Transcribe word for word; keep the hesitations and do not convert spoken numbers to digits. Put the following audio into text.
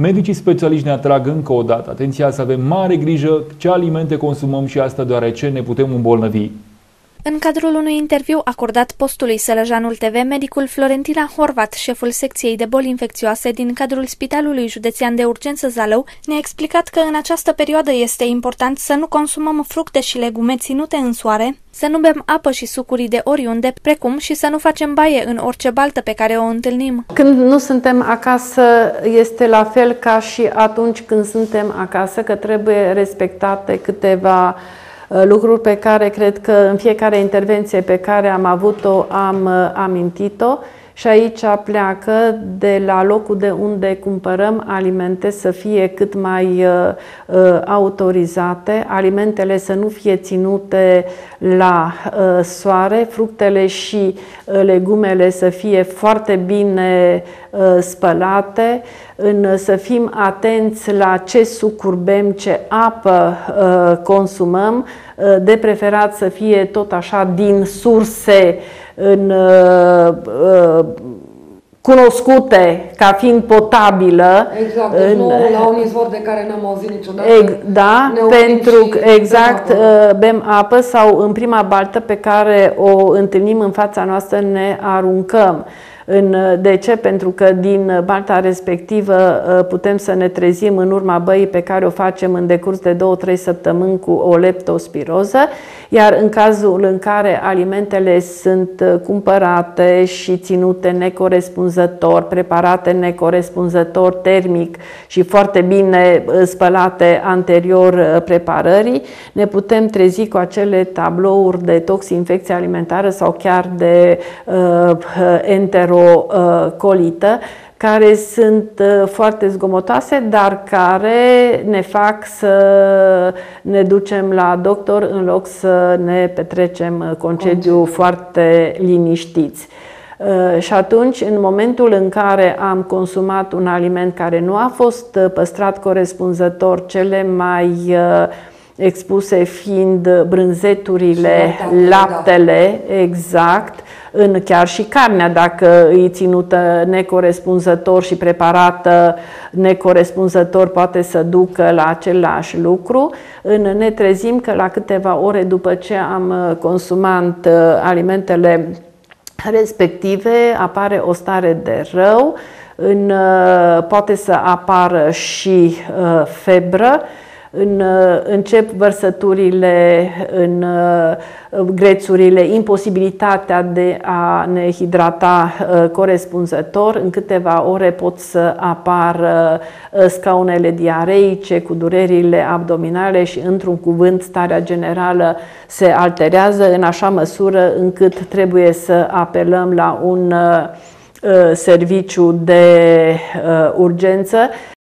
Medicii specialiști ne atrag încă o dată atenția să avem mare grijă ce alimente consumăm și asta deoarece ne putem îmbolnăvi. În cadrul unui interviu acordat postului Sălăjanul T V, medicul Florentina Horvat, șeful secției de boli infecțioase din cadrul Spitalului Județean de Urgență Zalău, ne-a explicat că în această perioadă este important să nu consumăm fructe și legume ținute în soare, să nu bem apă și sucuri de oriunde, precum și să nu facem baie în orice baltă pe care o întâlnim. Când nu suntem acasă, este la fel ca și atunci când suntem acasă, că trebuie respectate câteva lucruri pe care cred că în fiecare intervenție pe care am avut-o am amintit-o și aici pleacă de la locul de unde cumpărăm alimente să fie cât mai uh, autorizate, alimentele să nu fie ținute la uh, soare, fructele și uh, legumele să fie foarte bine uh, spălate, în, să fim atenți la ce sucuri bem, ce apă uh, consumăm, uh, de preferat să fie tot așa din surse în, uh, uh, cunoscute ca fiind potabilă. Exact, deci nu la un izvor de care n-am auzit niciodată. Ex, da, pentru că exact bem apă. bem apă sau în prima baltă pe care o întâlnim în fața noastră ne aruncăm. În, de ce? Pentru că din balta respectivă putem să ne trezim în urma băii pe care o facem în decurs de două-trei săptămâni cu o leptospiroză, iar în cazul în care alimentele sunt cumpărate și ținute necorespunzător, preparate necorespunzător termic și foarte bine spălate anterior preparării, ne putem trezi cu acele tablouri de toxinfecție alimentară sau chiar de uh, enterocolită, care sunt foarte zgomotoase, dar care ne fac să ne ducem la doctor în loc să ne petrecem concediu Concediu. foarte liniștiți. Și atunci, în momentul în care am consumat un aliment care nu a fost păstrat corespunzător, cele mai expuse fiind brânzeturile, laptele, exact, în chiar și carnea, dacă îi ținută necorespunzător și preparată necorespunzător, poate să ducă la același lucru. În ne trezim că la câteva ore după ce am consumat alimentele respective apare o stare de rău, în, poate să apară și uh, febră, În, încep vărsăturile în grețurile, imposibilitatea de a ne hidrata corespunzător. În câteva ore pot să apară scaunele diareice cu durerile abdominale și, într-un cuvânt, starea generală se alterează în așa măsură încât trebuie să apelăm la un serviciu de urgență